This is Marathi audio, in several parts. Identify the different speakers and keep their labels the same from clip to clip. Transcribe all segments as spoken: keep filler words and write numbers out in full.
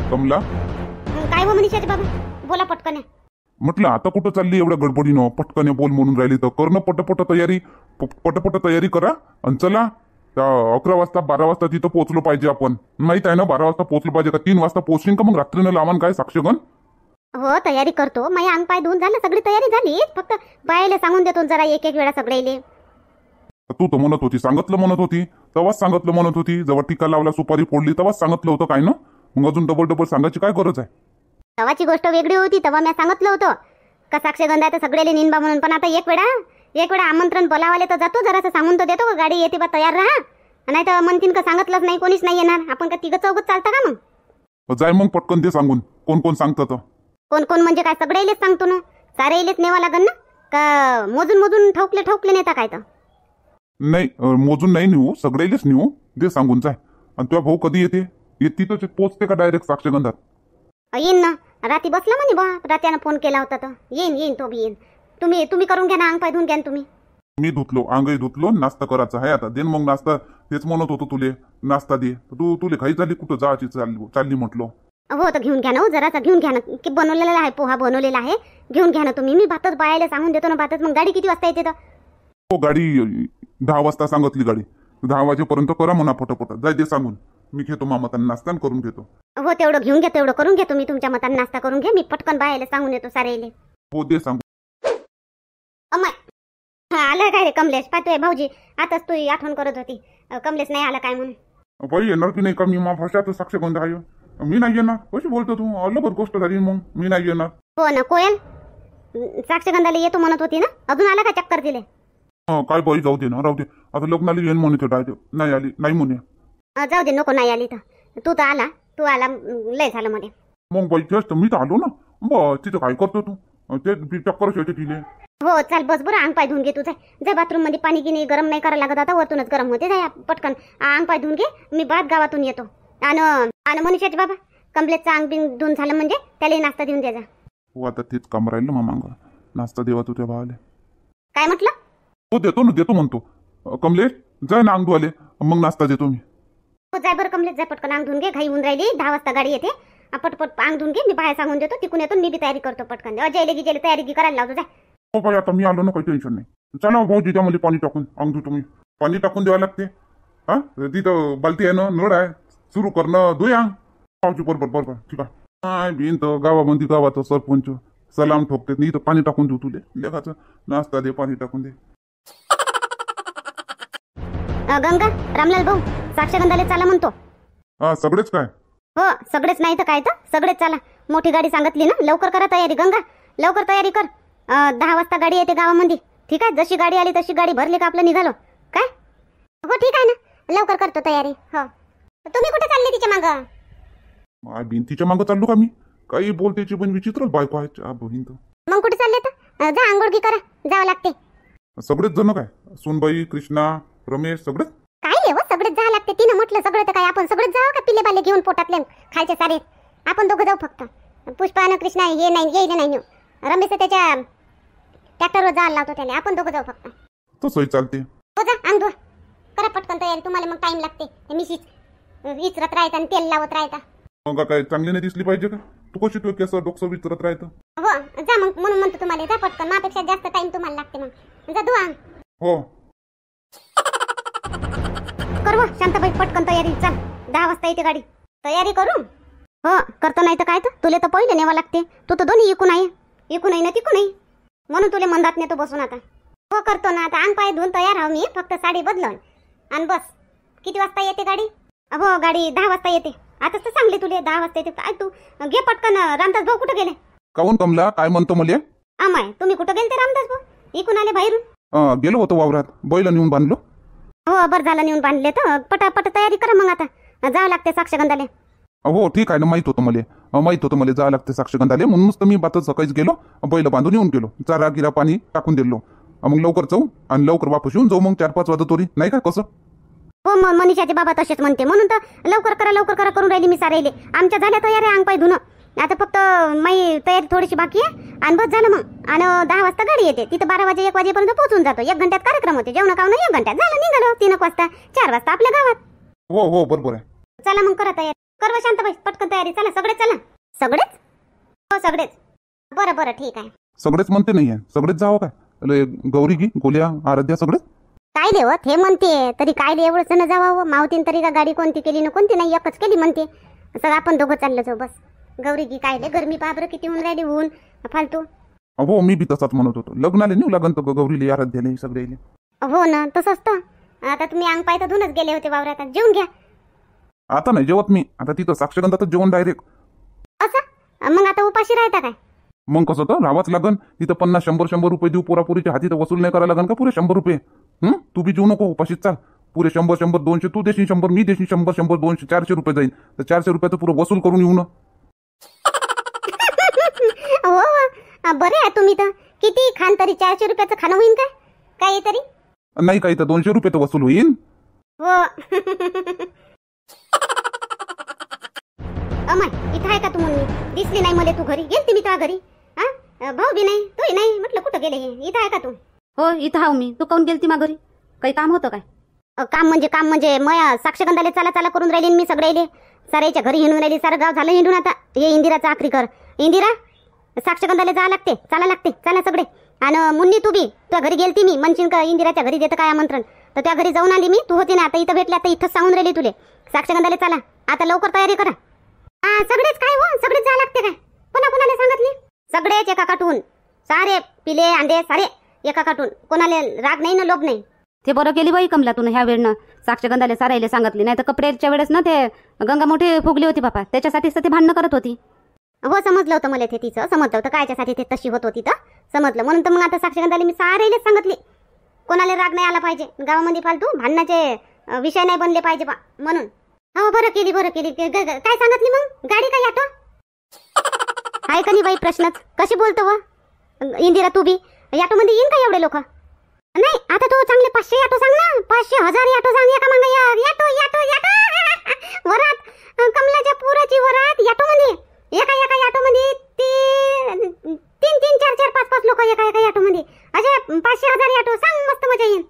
Speaker 1: कमला
Speaker 2: काय हो मनीषाचे बाबा, बोला पटकन.
Speaker 1: म्हटलं आता कुठं चालली एवढ्या गडबडीनं? पटकन बोल म्हणून राहिली तर करणं पटपट तयारी, पटपट तयारी करा आणि चला. त्या अकरा वाजता बारा वाजता तिथं पोहोचलो पाहिजे आपण. माहित आहे ना बारा वाजता पोहोचलो पाहिजे का? तीन वाजता पोहोचशील का मग रात्रीनं लावान काय साक्षगण?
Speaker 2: हो तयारी करतो. माझ्या अंग पाय धुवून झालं, सगळी तयारी झाली. फक्त बायाला सांगून देतो जरा एक एक वेळा सगळ्याले.
Speaker 1: तू तर म्हणत होती, सांगितलं म्हणत होती, तेव्हाच सांगितलं म्हणत होती. जेव्हा टीका लावला सुपारी फोडली तेव्हाच सांगितलं होतं काय ना? मग अजून डबल डबल सांगायची काय गरज आहे?
Speaker 2: तेव्हाची गोष्ट वेगळी होती. तेव्हा मी सांगितलं होतं का साक्षगंधा तर सगळ्याले निंबा म्हणून. पण आता एक वेळा एक वेळा आमंत्रण बोलावाले तर जातो, जरासं सांगून तर देतो का गाडी येते बा तयार राहा. नाही तर म्हणतीन का सांगितलंच नाही, कोणीच नाही येणार. आपण का तिघं चौघच चालतं का मग?
Speaker 1: जाय मग पटकन ते सांगून. कोण कोण सांगतं?
Speaker 2: कोण कोण म्हणजे काय? सगळ्यालेच सांगतो ना. सारे इलेच नेवा लागन ना का? मोजून मोजून ठोकले ठोकले नेता काय? तर
Speaker 1: नाही मोजून नाही नेऊ, सगळेलेच नेऊ. दे सांगून जाय. आणि तुझा भाऊ कधी येते? येते तर पोचते का डायरेक्ट साक्षगंधात?
Speaker 2: येईन ना. रात्री बसला म्हणे बा, रात्यानं फोन केला होता तर येईन येईन तो बी येईन. तुम्ही तुम्ही करून घ्या ना, अंग पाय धुवून घ्या तुम्ही.
Speaker 1: मी धुतलो, अंगही धुतलो, नाश्ता करायचा आहे आता. देन मग नाश्ता. तेच म्हणत होतो तुले नाश्ता दे. तू तुले खाई झाली कुठं जायची चालली चालली म्हटलो.
Speaker 2: हो तर घेऊन घ्या ना, जरासा घेऊन घ्या ना. की बनवलेला आहे, पोहा बनवलेला आहे, घेऊन घ्या ना तुम्ही. मी भातच बायाला सांगून देतो ना भातच. मग गाडी किती वाजता येते? तर
Speaker 1: हो गाडी दहा वाजता सांगितली. गाडी दहा वाजेपर्यंत करा म्हणा पटपट. जाय दे सांगून. मी घेतो मामातांना नाश्ता करून घेतो.
Speaker 2: हो तेवढं घेऊन घ्या, तेवढं करून घ्या तुम्ही. तुमच्या मताने नाश्ता करून घ्या. मी पटकन बायाला सांगून येतो सारेले.
Speaker 1: हो दे सांगू.
Speaker 2: अम्मा हा आला काय रे कमलेश? पाहतोय भाऊजी आताच तू आठवण करत होती. कमलेश नाही आला काय म्हणून.
Speaker 1: बाई येणार की नाही का? मी मा भाषात साक्षगंध आहे. मी नाही येणार. कशी बोलतो तू? अलग गोष्ट झाली. मग मी नाही येणार. हो
Speaker 2: ना कोयल, साक्षगंधाला येतो म्हणत होती ना, अजून आला का चक्कर दिले?
Speaker 1: काय बाई जाऊ दे ना, राहू दे. आता लग्नाला येईन म्हणते डायरेक्ट. नाही आली नाही म्हणे.
Speaker 2: जाऊ दे नको, नाही आली तर. तू तर आला, तू आला लय झालं मध्ये.
Speaker 1: मग बाई तेच मी तर आलो ना. बस तिथं काय करतो तू? ते चक्करच येते तिले.
Speaker 2: हो चाल बस बरं. अंग पाय धुवून घे तू. जाय जाय बाथरूम मध्ये. पाणी गिनी गरम नाही करायला लागत आता, वरतूनच गरम होते. जाय पटकन अंग पाय धुवून घे. मी बाद गावातून येतो. आणि आणि मनीषाचे बाबा कमलेशचं अंग बिंग धुवून झालं म्हणजे त्याला नाश्ता देऊन द्यायचा.
Speaker 1: हो आता तेच काम राहिलं ना मामा. नाश्ता देवा तू त्या भावाले.
Speaker 2: काय म्हटलं?
Speaker 1: हो देतो ना, देतो म्हणतो. कमलेश जाय ना अंग धुवाले, मग नाश्ता देतो मी.
Speaker 2: हो जाय बरं कमलेश, जाय पटकन अंग धुवून घे. घाई होऊन राहिली. दहा वाजता गाडी येते. पटपट अंग धुवून घे. मी बाहेर सांगून देतो, तिकून येतो. मी बी तयारी करतो पटकन. अजयले गिजयले तयारी गी करायला लावतो. जाय.
Speaker 1: हो बाई आता मी आलो ना, काही टेन्शन नाही. चला भाऊजी त्यामध्ये पाणी टाकून अंग धुतो मी. पाणी टाकून द्यावं लागते. हा तिथं बालती आहे ना, नळ आहे, सुरू करणं धुया अंग. भाऊजी बरोबर बरोबर ठीक आहे. काय बिन तर गावामध्ये गावाचं सरपंच सलाम ठोकते. मी इथं पाणी टाकून देऊ तुले. लेखाचं नाश्ता दे, पाणी टाकून दे.
Speaker 2: गंगा रामलाल भाऊ साक्षगंधाले चाला म्हणतो.
Speaker 1: हा सगळेच काय?
Speaker 2: हो सगळेच नाही तर काय तर सगळेच चाला. मोठी गाडी सांगितली ना. लवकर करा तयारी. गंगा लवकर तयारी कर. दहा वाजता गाडी येते गावामध्ये. ठीक आहे, जशी गाडी आली तशी गाडी भरली का आपलं निघालो काय? हो ठीक आहे ना, लवकर करतो तयारी. हो तुम्ही कुठे चालले तिच्या मागं?
Speaker 1: माय भिंतीच्या मागं चाललो का मी? काही बोलतेची पण विचित्रच बायको आहे बहीण. तर
Speaker 2: मग कुठे चालले? तर जा आंघोळगी करा, जावं लागते.
Speaker 1: सगळेच जण काय? सुनबाई, कृष्णा, रमेश सगळेच
Speaker 2: काय रे? हो सगळेच जावं लागते. तिनं म्हटलं सगळं तर काय आपण सगळेच जावं का? पिले बाले घेऊन पोटातले खायचे सारे आपण दोघं जाऊ फक्त. पुष्पानं कृष्णा हे नाही येईल नाही. रमेश त्याच्या ट्रॅक्टरवर जायला लावतो त्याने. आपण दोघं जाऊ फक्त.
Speaker 1: तसंही चालते.
Speaker 2: हो जा अंग धुवा, करा पटकन तयारी. तुम्हाला मग टाइम लागते. मिशीच विचरत राहता आणि तेल लावत राहता.
Speaker 1: मग काय चांगली नाही दिसली पाहिजे का? तू कशी तू केस डोकं विचारत राहतं?
Speaker 2: हो जा मग, म्हणून म्हणतो तुम्हाला जा पटकन. माझ्यापेक्षा जास्त टाइम तुम्हाला लागते. मग जा धुवा.
Speaker 1: हो
Speaker 2: कर हो शांताबाई पटकन तयारी. चाल दहा वाजता येते गाडी. तयारी करू. हो करतो. नाही तर काय तर तुला तर पहिले नेवा लागते. तू तर दोन्ही इकून आहे, इकून आहे ना तिकून आहे, म्हणून तुला मंदात नेतो बसून आता. हो करतो ना आता. अंग पाय धुवून तयार आहो मी. फक्त साडी बदलून आणि बस. किती वाजता येते गाडी? हो गाडी दहा वाजता येते. आताच तर सांगले तुले दहा वाजता येते. काय तू घे पटकन. रामदास भाऊ कुठे गेले?
Speaker 1: काऊन कमला काय म्हणतो मले?
Speaker 2: आमाय तुम्ही कुठं गेलते रामदास भाऊ? इकून आले बाहेरून?
Speaker 1: गेलो होतो वावरात. बैल नेऊन बांधलो.
Speaker 2: हो बरं झालं नेऊन बांधले तर. पटापट तयारी करा मग. आता जावं लागते साक्षगंधाले.
Speaker 1: हो ठीक आहे ना, माहित होतं मले. माहित होतं मला जावं लागते साक्षगंधाले. म्हणूनच तर मी बातच सकाळीच गेलो, बैल बांधून येऊन गेलो. चारा गिरा पाणी टाकून दिलो. मग लवकर जाऊ आणि लवकर वापस येऊन जाऊ. मग चार पाच वाजता तोरी नाही का कसं?
Speaker 2: हो मग मनीषाचे बाबा तसेच म्हणते. म्हणून तर लवकर करा लवकर करा करून राहिली मी सारेले. आमच्या झाल्या तयारी अंग पाय धुणं. आता फक्त माई तयारी थोडीशी बाकी आहे आणि बस झालं मग. आणि दहा वाजता गाडी येते. तिथं बारा वाजे एक वाजेपर्यंत पोहोचून जातो. एक घंट्यात कार्यक्रम होते. जेवण खावणं एक घंट्यात झालं. निघालो तीन एक वाजता. चार वाजता आपल्या गावात.
Speaker 1: हो हो बरोबर आहे.
Speaker 2: चला मग करा तयारी. कर व शांताबाई पटकन तयारी. चला सगळेच चला. सगळेच हो सगळेच. बरं बरं ठीक आहे.
Speaker 1: सगळेच म्हणते नाहीये, सगळेच जावं काय? अले, गौरी की गोल्या आराध्या सगळेच
Speaker 2: काय देवत हे म्हणते तरी काय दे एवढंच न जावावं. मावतीन तरी का गाडी कोणती केली ना कोणती नाही एकच केली म्हणते. सगळं आपण दोघं चाललो जाऊ बस. गौरी की काय ले गरमी पाबर किती होऊन राहिली ऊन फालतू.
Speaker 1: हो मी बी तसाच म्हणत होतो. लग्नाला नेऊ लागन तर गौरीले आराध्याले सगळे.
Speaker 2: हो ना तसंच तर. आता तुम्ही अंग पाय तर धुनच गेले होते वावरात. जेवून घ्या.
Speaker 1: आता नाही जेवत मी. आता तिथं साक्षगंधातच जेवण डायरेक्ट.
Speaker 2: असं मग आता उपाशी राहता काय?
Speaker 1: मग कसं तर राहावंच लागन. तिथं पन्नास शंभर शंभर रुपये देऊ पोरापोरीच्या हाती तर वसूल नाही करायला लागन का पुरे शंभर रुपये? हं तू बी जेवू नको उपाशीच चाल. पुरे शंभर शंभर दोनशे तू देशील शंभर मी देशील शंभर शंभर दोनशे चारशे रुपये जाईल. तर चारशे रुपयाचं पुरं वसूल करून येऊ ना.
Speaker 2: हो बरे आहे तुम्ही तर. किती खान तरी चारशे रुपयाचं खाणं होईन काय? काय तरी
Speaker 1: नाही काही तर दोनशे रुपये तर वसूल होईल.
Speaker 2: हो अमाय इथं आहे का तू? म्हणून दिसली नाही मला. तू घरी गेलती मी तुझ्या घरी. हा भाऊ बी नाही तूही नाही. म्हटलं कुठं गेले हे? इथं आहे का तू?
Speaker 3: हो इथं हाव मी. तू काऊन गेलती मा घरी? काही काम होतं काय?
Speaker 2: अ, काम म्हणजे काम म्हणजे मया साक्षगंधाले चाला चाला करून राहिली मी सगळ्याले. साऱ्याच्या घरी हिंडून राहिली. सारं गाव झालं हिंडून. आता ये इंदिराचा आखरी कर. इंदिरा साक्षगंधाले जा लागते चाला लागते. चला सगळे. आणि मुन्नी तू बी तुझ्या घरी गेलती मी. म्हणशील का इंदिराच्या घरी देतं काय आमंत्रण? तर त्या घरी जाऊन आली मी. तू होती ना आता इथं भेटली. आता इथंच सांगून राहिली तुले साक्षगंधाले चला. आता लवकर तयारी करा. हा सगळेच काय हो सगळेच जा लागते काय? कोणा कोणाला सांगितली? सगळेच एका काटून. सारे पिले अंडे सारे एका काटून. कोणाला राग नाही ना लोभ नाही.
Speaker 3: ते बरं केली बाई कमला तू ह्या वेळनं साक्षगंधाले सारायला सांगितली. नाही तर कपड्याच्या वेळेस ना ते गंगा मोठी फुगली होती बापा. त्याच्यासाठीच तर ती भांडणं करत होती.
Speaker 2: हो समजलं होतं मला ते तिचं. समजलं होतं कायच्यासाठी ते तशी होत होती तर समजलं. म्हणून तर मग आता साक्षगंधाले मी सारेलेच सांगितली. कोणाला राग नाही आला पाहिजे. गावामध्ये फालतू भांडणाचे अ, विषय नाही बनले पाहिजे बा म्हणून. हो बरं केली बरं केली. ग- ग- काय सांगितली मग? गाडी काय ऑटो आहे का नाही बाई? प्रश्नच कशी बोलतो व इंदिरा तू बी. ऑटो मध्ये येईन का एवढे लोक? नाही आता तू चांगले पाचशे ऑटो सांग ना. पाचशे हजार ऑटो सांग. एका मागे ऑटो ऑटो ऑटो वरात अ, कमलाच्या पुराची वरात ऑटो मध्ये. एका एका ऑटो मध्ये ती तीन तीन चार चार पाच पाच लोक एका एका ऑटो मध्ये. असे पाचशे हजार ऑटो सांग. मस्त मजा येईल.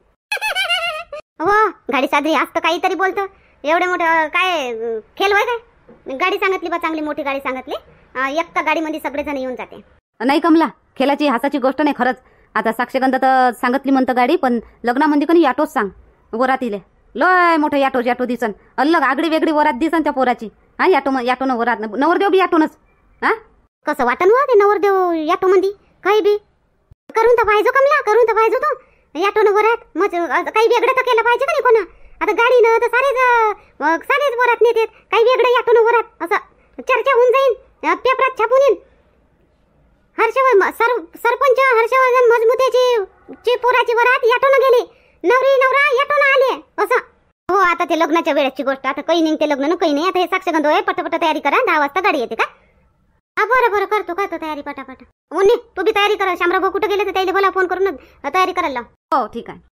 Speaker 2: हो गाडी साजरी असतं काहीतरी बोलतं. एवढे मोठं काय अ, खेळ होय काय? गाडी सांगितली बा चांगली मोठी गाडी सांगितली. अ, एका गाडीमध्ये सगळेजण येऊन जाते.
Speaker 3: नाही कमला खेळाची हसाची गोष्ट नाही खरंच. आता साक्षगंधा तर सांगितली म्हणतं गाडी. पण लग्नामध्ये कधी ऑटोच सांग वरातीले. लय मोठं ऑटो ऑटो दिसन. अलग आगडी वेगळी वरात दिसन त्या पोराची. हा ऑटो ऑटो न वरात नवरदेव बी ऑटोनच. हा
Speaker 2: कसं वाटन हो ते नवरदेव ऑटो मध्ये? काही बी करून तर पाहिजे कमला. करून तर पाहिजे तो ऑटो न वरात. मग काही वेगळं तर केलं पाहिजे का नाही कोणा? आता गाडी न तर सारेच अ, सारेच वरात नेतात. काही वेगळं ऑटो न वरात असं चर्चा होऊन जाईल. अ, पेपरात छापून येईल. हर्षवर्धन सर सरपंच हर्षवर्धन मजमुतेची ची पोराची वरात ऑटो न गेली. नवरी नवरा ऑटो न आले असं. हो आता ते लग्नाच्या वेळेची गोष्ट. आता काही नाही ते लग्न न काही नाही. आता हे साक्षगंध आहे. पटापट तयारी करा. दहा वाजता गाडी येते का? हा बरं बरं करतो करतो तयारी पटापट. मुन्नी तू बी तयारी करा. शामराव भाऊ कुठे गेले तर त्याला बोला फोन करून तयारी करायला लाव.
Speaker 3: हो ठीक आहे.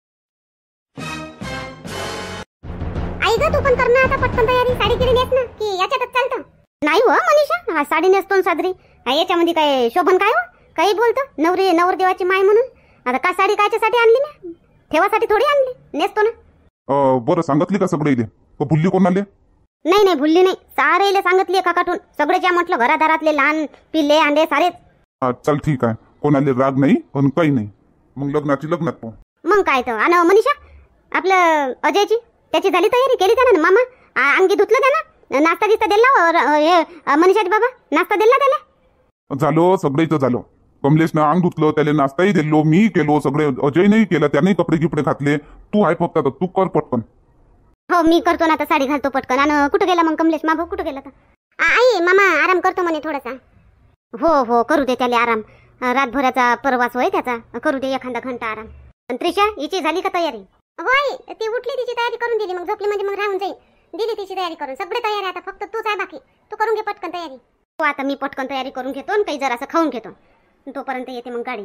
Speaker 2: आई ग तू पण कर ना आता पटकन तयारी. साडी गिरी नेस ना की याच्यातच चालतं? नाही हो मनीषा हा साडी नेसतो न साजरी. हा याच्यामध्ये काय शोभन काय हो? काही बोलतो नवरी नवरदेवाची माय म्हणून. आता का साडी कायच्यासाठी आणली ना? ठेवासाठी थोडी आणली. नेसतो ना.
Speaker 1: अ, बरं सांगितली का सगळे इले? का भुलली कोणाले?
Speaker 2: नाही नाही भुलली नाही. सारेले सांगितली एका काटून. सगळे ज्या म्हटलं घरादारातले लहान पिल्ले अंडे सारेच.
Speaker 1: हा चल ठीक आहे. कोणाले राग नाही पण काही नाही. मग लग्नाची लग्नात पाहू.
Speaker 2: मग काय तर. आणि मनीषा आपलं अजयची त्याची झाली तयारी केली त्यानं ना मामा? आ, अंगी धुतलं त्यानं? नाश्ता गिस्ता दिला व- हे मनीषाचे बाबा नाश्ता दिला त्याला?
Speaker 1: झालो सगळेच झालो. कमलेशनं अंग धुतलं. त्याला नाश्ताही दिलो. मी केलो सगळे. अजय नाही केला. त्याने कपडे गिपडे घातले. तू आहे फक्त आता तू कर पटकन.
Speaker 2: हो मी करतो ना आता. साडी घालतो पटकन. आणि कुठं गेला मग कमलेश मा भाऊ कुठं गेला तर? आ, आई मामा आराम करतो म्हणे थोडासा. हो हो करू दे त्याला आराम. अ, रातभराचा प्रवास होय त्याचा. करू दे एखादा घंटा आराम. पण त्रिशा हिची झाली का तयारी? होय ती उठली तिची तयारी करून दिली. मग झोपली म्हणजे मग राहून जाईल. दिली तिची तयारी करून. सगळे तयारी आता फक्त तूच आहे बाकी. तू करून घे पटकन तयारी. हो आता मी पटकन तयारी करून घेतो आणि काही जरासं खाऊन घेतो. तोपर्यंत येते मग गाडी.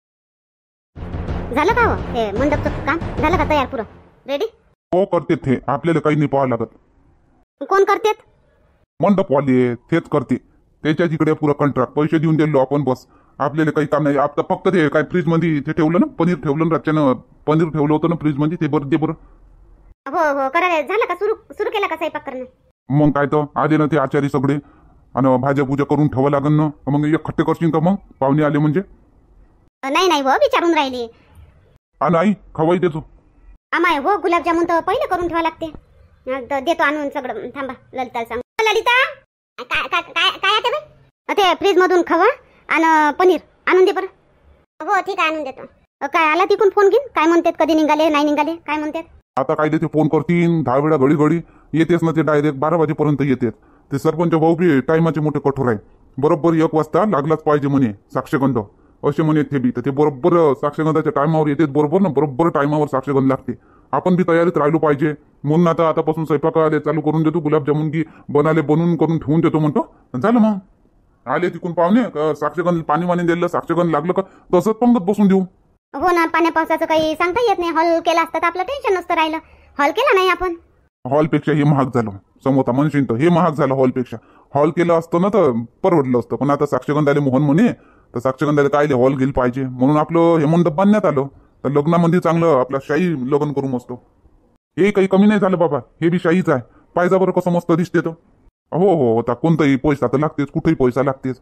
Speaker 2: झालं का हो हे मंडपचं काम? झालं का तयार पुरं रेडी?
Speaker 1: हो करते ते. आपल्याला काही नाही पाहावं लागत.
Speaker 2: कोण करतेत?
Speaker 1: मंडपवाले तेच करते. त्याच्या तिकडे पुरं कंट्रॅक्ट पैसे देऊन दिलो आपण बस. आपल्याला काही काम नाही. आता फक्त ते काय फ्रीज मध्ये ते ठेवलं ना पनीर ठेवलं ना रातच्यानं. पनीर ठेवलं होतं ना फ्रीज मध्ये ते बरं दे बरं.
Speaker 2: हो हो करायला झालं का? सुरू सुरू केला का स्वयंपाक करणं?
Speaker 1: मग काय तर आले ना ते आचारी सगळे आणि भाज्या पूजा करून ठेवा लागन ना मग एक खट्टे करशील का मग पाहुणे आले म्हणजे
Speaker 2: नाही नाही हो विचारून राहिली.
Speaker 1: आणि आई खवाई देतो
Speaker 2: आमाय हो गुलाबजामुन तर पहिले करून ठेवा लागते. अं, तर देतो आणून सगळं. थांबा ललिता सांग. ललिता काय काय काय काय आहे ते बाई? ते फ्रीज मधून खवा आणि पनीर आणून दे बरं. हो ठीक आहे आणून देतो. अं, काय आला तिकून फोन घेऊन काय म्हणतात कधी निघाले नाही निघाले काय म्हणतात?
Speaker 1: आता काय देते फोन करतीन दहा वेळा घडी घडी येतेच ना ते डायरेक्ट बारा वाजेपर्यंत येतेच. ते सरपंच भाऊ बी टायमाचे मोठे कठोर आहे. बरोबर एक वाजता लागलाच पाहिजे म्हणे साक्षगंध असे म्हणे ते बी. तर ते बरोबर साक्षगंधाच्या टायमावर येते बरोबर ना बरोबर टायमावर साक्षगंध लागते. आपण बी तयारीत राहिलो पाहिजे म्हणून आता आतापासून स्वयंपाक आले चालू करून देतो. गुलाबजामुन की बनाले बनवून करून ठेवून देतो म्हणतो. झालं मग आले तिकून पाहुणे साक्षगंध पाणी वाणी दिलं साक्षगंध लागलं का तसंच पंगत बसून देऊ.
Speaker 2: हो ना पाण्या पावसाचं काही सांगता येत नाही. हॉल केला असता तर आपलं टेन्शन नसतं राहिलं. हॉल केला नाही आपण.
Speaker 1: हॉलपेक्षा हे महाग झालं समोता म्हणशील तर हे महाग झालं हॉलपेक्षा. हॉल केलं असतं ना तर परवडलं असतं पण आता साक्षगंधाले मोहन म्हणे तर साक्षगंधाले काय हॉल गेलं पाहिजे म्हणून आपलं हे मंडप बांधण्यात आलं. तर लग्नामध्ये चांगलं आपला शाही लग्न करू मस्त. हे काही कमी नाही झालं बाबा हे बी शाहीच आहे. पाहिजा बरं कसं मस्त दिसते तर. हो हो आता कोणताही पैसा तर लागतेच कुठेही पैसा लागतेच.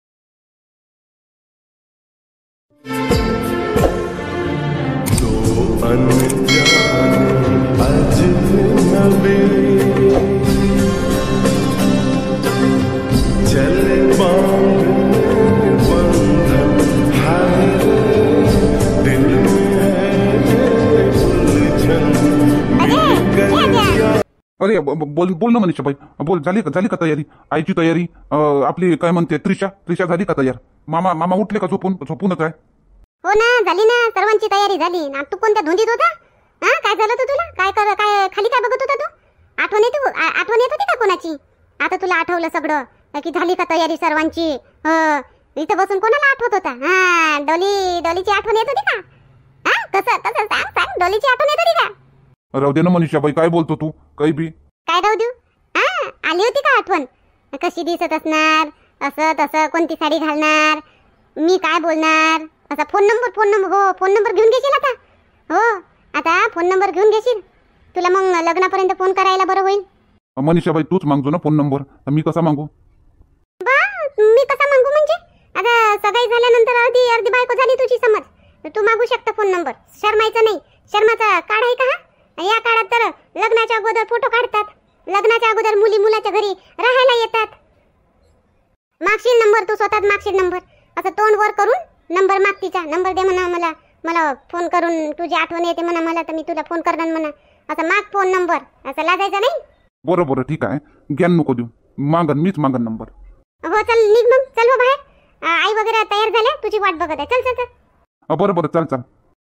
Speaker 1: अरे ब- ब- बोल बोल ना मनीषा बाई बोल झाली का झाली का तयारी आईची तयारी अं, आपली काय म्हणते त्रिशा त्रिशा झाली का तयार? मामा मामा उठले का झोपून झोपूनच आहे?
Speaker 2: हो ना झाली ना सर्वांची तयारी झाली ना. तू कोणत्या धुंदीत होता? हा काय झालं होतं तुला? काय कर काय खाली काय बघत होता तू? आठवण येते आ- आठवण येत होती का कोणाची? आता तुला आठवलं सगळं की झाली का तयारी सर्वांची? हो इथं बसून कोणाला आठवत होता? हा डोली डोलीची आठवण येत होती का? हा कसं कसं सांग सांग डोलीची आठवण येत होती का?
Speaker 1: राहू दे ना मनीषा बाई काय बोलतो तू काही बी.
Speaker 2: काय राहू देऊ? हा आली होती का आठवण? कशी दिसत असणार असं तसं कोणती साडी घालणार मी काय बोलणार असा फोन नंबर फोन नंबर हो फोन नंबर घेऊन घेशील आता? हो आता फोन नंबर घेऊन घेशील. तुला मग लग्नापर्यंत फोन करायला बरं होईल.
Speaker 1: मनीषा बाई तूच मागतो ना फोन नंबर तर मी कसा मागू?
Speaker 2: बा मी कसा मागू म्हणजे आता सगाई झाल्यानंतर अर्धी अर्धी बायको झाली तुझी समज. तू मागू शकता फोन नंबर. शर्मायचं नाही. शर्माचा काढ आहे का? या काळात तर लग्नाच्या अगोदर फोटो काढतात. लग्नाच्या अगोदर मुली मुलाच्या घरी राहायला येतात. मागशील नंबर तू स्वतः मागशील नंबर असं तोंड वर करून नंबर माग तिचा. नंबर दे म्हणा मला मला फोन करून तुझी आठवण येते म्हणा मला तर मी तुला फोन करणार म्हणा. असं माग फोन नंबर असं लाजायचं नाही.
Speaker 1: बरं बरं ठीक आहे ज्ञान नको देऊ मागन मीच मागन नंबर.
Speaker 2: हो चल निघ मग चल हो बाहेर. आ, आई वगैरे तयार झाल्या तुझी वाट बघत आहे. चल चल चल.
Speaker 1: अं, बरं बरं चाल चाल.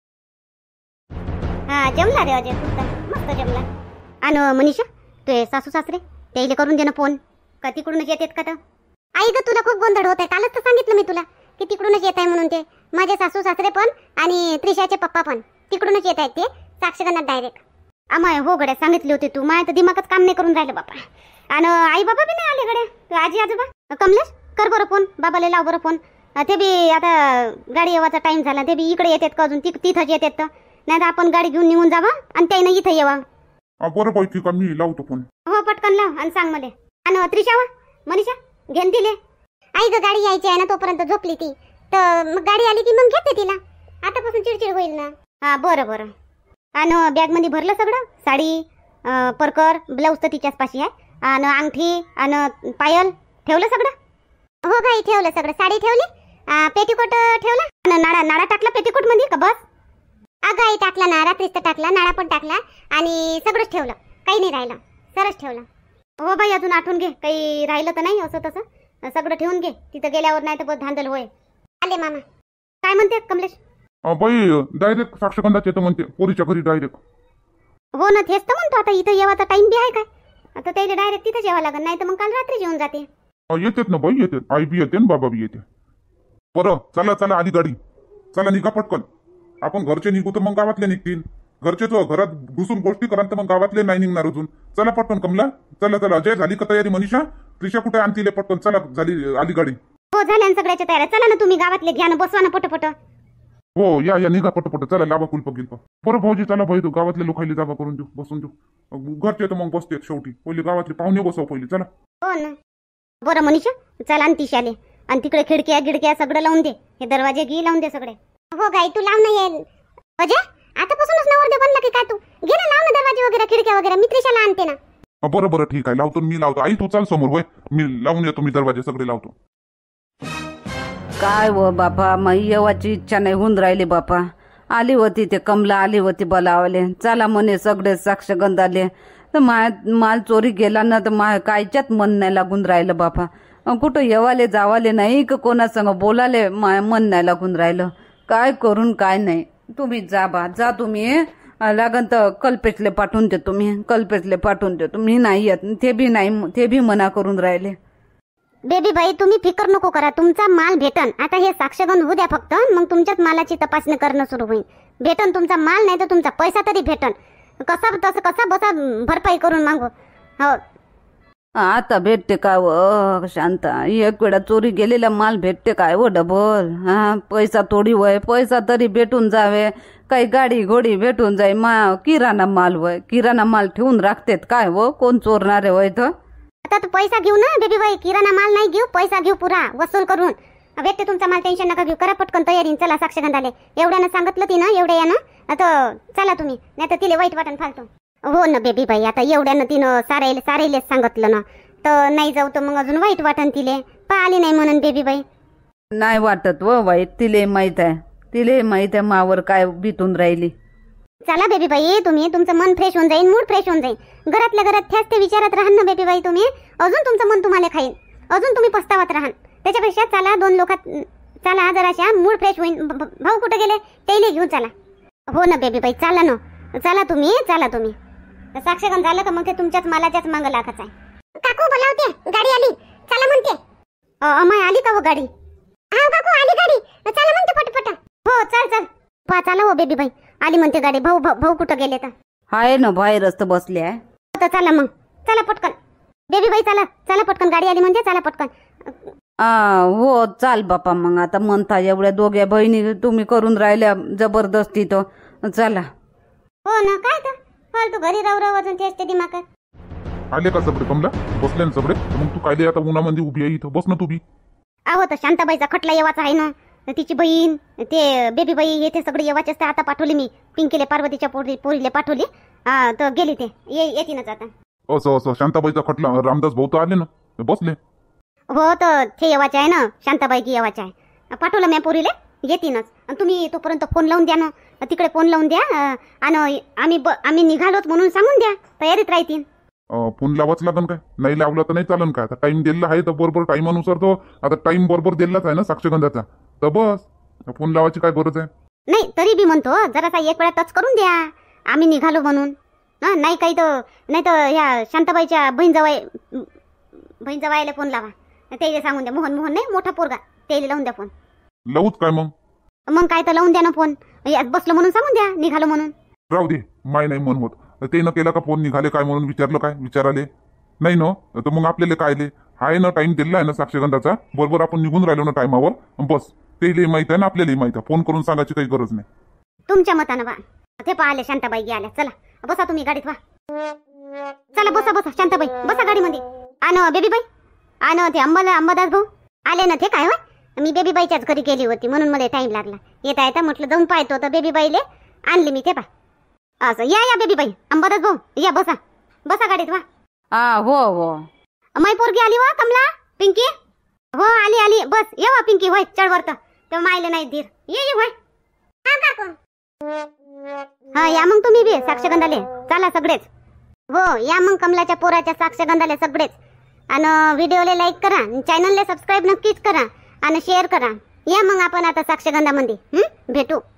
Speaker 2: हा जमला रे अजय सुद्धा मस्त जमला. आणि मनीषा ते सासू सासरे त्याला करून दे ना फोन. का तिकडूनच येतात का तर? आई ग तुला खूप गोंधळ होत आहे. कालच तर सांगितलं मी तुला की तिकडूनच येत आहे म्हणून. ते माझे सासू सासरे पण आणि त्रिशाचे पप्पा पण तिकडूनच येत आहेत. ते साक्षगंधात डायरेक्ट. आम्हा हो गड्या सांगितले होते तू. माझ्या तर दिमागच काम नाही करून राहिलं बापा. आणि आई बाबा बी नाही आले गड्या. तू आजी आजोबा कमलेश कर बरं फोन बाबाला लाव बरं फोन. ते बी आता गाडी येवाचा टाइम झाला. ते बी इकडे येतात का अजून ति तिथंच येतात तर नाही तर आपण गाडी घेऊन निघून जावा आणि त्यानं इथं येवा.
Speaker 1: अं, बरं बाई ठीक आहे मी लावतो फोन.
Speaker 2: हो पटकन लाव आणि सांग मला. आणि त्रिशा वा मनीषा घेऊन दिले. आई ग गाडी यायची आहे ना तोपर्यंत झोपली ती तर मग गाडी आली की मग घेते तिला. आतापासून चिडचिड होईल ना. हा बरं बरं. आणि बॅग मध्ये भरलं सगळं साडी अं, परकर ब्लाऊज तर तिच्याच पाशी आहे. आणि अंगठी आणि पायल ठेवलं सगळं? हो बाई ठेवलं सगळं. साडी ठेवली पेटीकोट ठेवला आणि नाडा नाडा टाकला पेटीकोट मध्ये का बस? अगं आई टाकला ना रात्रीच तर टाकला नाडा पण टाकला आणि सगळंच ठेवलं. काही नाही राहिलं सरच ठेवलं. हो बाई अजून आठवून घे काही राहिलं तर नाही असं तसं सगळं ठेवून घे. तिथं गेल्यावर नाही तर बस धांदल होय. आले मामा काय म्हणते कमलेश?
Speaker 1: अं, बाई डायरेक्ट साक्षगंधात येतं म्हणते पोरीच्या घरी डायरेक्ट.
Speaker 2: हो ना तेच तर म्हणतो. आता इथं येवाचा टाइम बी आहे काय? आता त्याला डायरेक्ट तिथंच यावं लागेल नाही तर मग काल रात्री जेवून जाते.
Speaker 1: अं, येतात ना बाई येतात आई बी येते आणि बाबा बी येते. बरं चला चला आली गाडी. चला निघा पटकन. आपण घरचे निघू तर मग गावातले निघतील. घरचे तो घरात घुसून गोष्टी करा तर मग गावातले नाही निघणार अजून. चला पटकन कमला. चला चला अजय झाली का तयारी? मनीषा त्रिशा कुठे आणतील पटकन? चला झाली आली गाडी.
Speaker 2: हो झाल्या सगळ्याच्या तयाऱ्या. चला ना तुम्ही गावातले घ्या ना बसवा ना पटपट.
Speaker 1: हो या या निघा पटपट चला लावा कुलप गिलप बरं भाऊजी चला भाई तू गावातल्या लोकांना जागा करून देऊ बसून देऊ घरचे तर मग बसते शेवटी पहिले गावातले पाहुणे बसव पहिले चला
Speaker 2: हो ना बरं मनीषा चला आणि तिशाले आणि तिकडे खिडक्या गिडक्या सगळं लावून दे हे दरवाजे गी लावून दे सगळे हो गाई तू लाव ना येईल अजय आतापासूनच नवरदेव बनला की काय तू घे ना लाव ना दरवाजे वगैरे खिडक्या वगैरे मी त्रिशाला आणते ना
Speaker 1: बरं बरं ठीक आहे लावतो मी लावतो आई तू चाल समोर वय मी लावून येतो मी दरवाजे सगळे लावतो
Speaker 3: काय व बापा मग येवाची इच्छा नाही होऊन राहिली बापा आली होती ते कमला आली होती बोलावले चला म्हणे सगळे साक्षगंध आले तर माय माल चोरी गेला ना तर माय कायच्यात मन नाही लागून राहिलं बापा कुठं येवाले जावाले नाही का कोणासंग बोलाले माय मन नाही लागून राहिलं काय करून काय नाही तुम्ही जा बा जा तुम्ही लागन तर कल्पेशले पाठवून देतो मी कल्पेशले पाठवून देतो मी नाही येत ते बी नाही ते बी मना करून राहिले
Speaker 2: बेबी बाई तुम्ही फिकर नको करा तुमचा माल भेटन आता हे साक्षगंध होऊ द्या फक्त मग तुमच्याच मालाची तपासणी करणं सुरू होईल भेटन तुमचा माल नाही तर तुमचा पैसा तरी भेटन कसा तसं कसा बसा भरपाई करून मागू हो
Speaker 3: आता भेटते काय व शांता एक वेळा चोरी गेलेला माल भेटते काय व डबल हा पैसा थोडी वय पैसा तरी भेटून जावे काही गाडी घोडी भेटून जाई मा किराणा माल वय किराणा माल ठेवून राखतेत काय व कोण चोरणारे वय तर
Speaker 2: आता तू पैसा घेऊ ना बेबी बाई किराणा माल नाही घेऊ पैसा घेऊ पुरा वसूल करून भेटते तुमचा माल टेन्शन नका घेऊ करा पटकन तयारी चला साक्षगंधाले एवढ्यानं सांगितलं ती ना एवढ्या यानं आता चला तुम्ही नाही तर तिला वाईट वाटण फालतो हो ना बेबी बाई आता एवढ्यानं तिनं सारायला सारायलेच सांगितलं ना तर नाही जाऊ तर मग अजून वाईट वाटन तिले पाहिली नाही म्हणून बेबी बाई
Speaker 3: नाही वाटत व वाईट तिले माहित आहे तिले माहित आहे मावर काय बितून राहिली
Speaker 2: चला बेबी बाई तुम्ही तुमचं मन फ्रेश होऊन जाईल मूड फ्रेश होऊन जाईल घरातल्या घरात त्याच ते विचारात राहा ना बेबी बाई तुम्ही अजून तुमचं मन तुम्हाला खाईल अजून तुम्ही पस्तावत राहा त्याच्यापेक्षा चला दोन लोकात चला जराशा मूड फ्रेश होईल भाऊ कुठे गेले तेले घेऊन चला हो ना बेबी बाई चला ना चला तुम्ही चला तुम्ही साक्षगंध झालं का मग ते तुमच्याच मालाच्याच मागं लाखाच आहे काकू बोलावते गाडी आली चला म्हणते अमाय आली का वो गाडी हा काकू आली गाडी चला म्हणते पटपट हो चल चल पा चला हो बेबी बाई आली म्हणते गाडी भाऊ भाऊ कुठं गेले तर
Speaker 3: हाय ना बाहेरच तर बसले आहे
Speaker 2: तर चला मग चला पटकन बेबी बाई चला चला पटकन गाडी आली म्हणजे चला पटकन
Speaker 3: आ हो चाल बापा मग आता म्हणता एवढ्या दोघ्या बहिणी तुम्ही करून राहिल्या जबरदस्ती तो चला
Speaker 2: हो ना काय तर फालतू घरी राहू राहू अजून तेच ते दिमागात
Speaker 1: आले का सगळे कमला बसले ना सगळे मग तू कायले आता उन्हामध्ये उभी आहे इथं बस ना तू बी
Speaker 2: आहो तर शांताबाईचा खटला येवाचा आहे ना तिची बहीण ते बेबी बाई हे ते सगळे येवाचे असते आता पाठवले मी पिंकीले पार्वतीच्या पोरी पोरीले पाठवले तर गेली ते ये येतीनच आता
Speaker 1: असं असं शांताबाईचा खटला रामदास भाऊ तर आले ना बसले
Speaker 2: हो तर ते येवाचे आहे ना शांताबाई की येवाचे आहे पाठवलं मी पोरीले येतीनच आणि तुम्ही तोपर्यंत फोन लावून द्या ना तिकडे फोन लावून द्या आणि आम्ही आम्ही निघालोत म्हणून सांगून द्या तयारीत राहतील
Speaker 1: फोन लावाच लागन काय नाही लावला तर नाही चालन काय आता टाइम दिलेला आहे तर बरोबर टाइमानुसार तो आता टाइम बरोबर दिलाच आहे ना साक्षगंधाचा तर बस फोन लावायची काय गरज आहे
Speaker 2: नाही तरी बी म्हणतो जरासा एक वेळा टच करून द्या आम्ही निघालो म्हणून हा नाही काही तर नाही तर ह्या शांताबाईच्या बहीण जवाई बहीण जवाईला फोन लावा ते सांगून द्या मोहन मोहन नाही मोठा पोरगा ते लावून द्या फोन
Speaker 1: लावूच काय मग
Speaker 2: मग काय तर लावून द्या ना फोन बसलो म्हणून सांगून द्या निघालो म्हणून
Speaker 1: राहू दे माय नाही मन होत ते न केला का फोन निघाले काय म्हणून विचारलं काय विचाराले नाही ना तर मग आपल्याला कायले हाय ना टाइम दिला आहे ना साक्षगंधाचा बरोबर आपण निघून राहिलो ना टायमावर बस तेही माहित आहे ना आपल्यालाही माहित आहे फोन करून सांगायची काही गरज नाही
Speaker 2: तुमच्या मतानं बा ते पाहिले शांताबाई आल्या चला बसा तुम्ही गाडीत वा चला बसा बसा शांताबाई बसा गाडीमध्ये आण बेबी बाई आण ते अंबाला अंबादास भाऊ आले ना ते काय होय मी बेबी बाईच्याच घरी गेली होती म्हणून मला टाइम लागला येता येता म्हटलं जाऊन पाहतो तर बेबी बाईले आणले मी ते पा असं या या बेबी बाई अंबादास भाऊ या बसा बसा गाडीत वा
Speaker 3: आ हो हो
Speaker 2: माई पोरगी आली वा कमला पिंकी हो आली आली बस ये वा पिंकी होय चढ वर तर मायले नाही धीर ये ये होय हा या मग तुम्ही बी साक्षगंधाले चला सगळेच हो या मग कमलाच्या पोराच्या साक्षगंधाले सगळेच आणि व्हिडिओला लाईक करा चॅनलला सबस्क्राईब नक्कीच करा आणि शेअर करा या मग आपण आता साक्षगंधामध्ये भेटू